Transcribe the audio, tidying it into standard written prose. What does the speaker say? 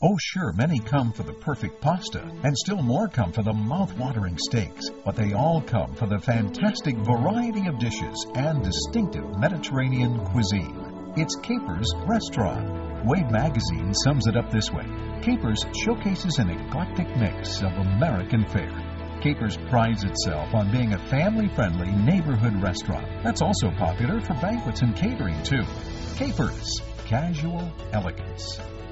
Oh sure, many come for the perfect pasta, and still more come for the mouth-watering steaks, but they all come for the fantastic variety of dishes and distinctive Mediterranean cuisine. It's Caper's Restaurant. Wave magazine sums it up this way: Caper's showcases an eclectic mix of American fare. Caper's prides itself on being a family-friendly neighborhood restaurant that's also popular for banquets and catering too. Caper's, casual elegance.